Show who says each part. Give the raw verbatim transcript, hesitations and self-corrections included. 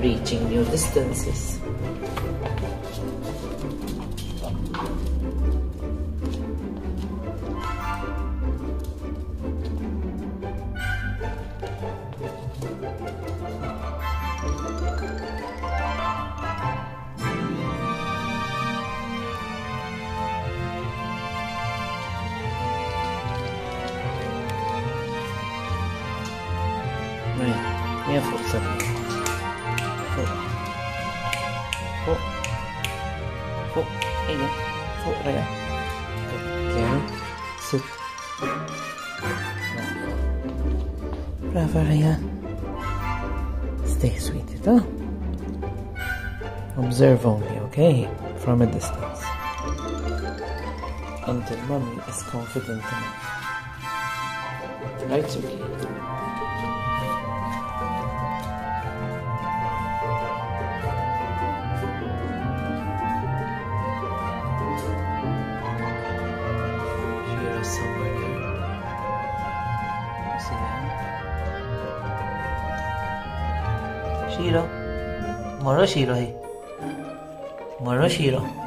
Speaker 1: reaching new distances. هي فوق سبعة فوق فوق فوق هي فوق ريا كام ست برافو ريا. Stay sweet, huh? Observe only, okay? From a distance until mommy is confident enough. Right, okay? Somewhere there. You see that? Shiro. Moro Shiro. Moro Shiro.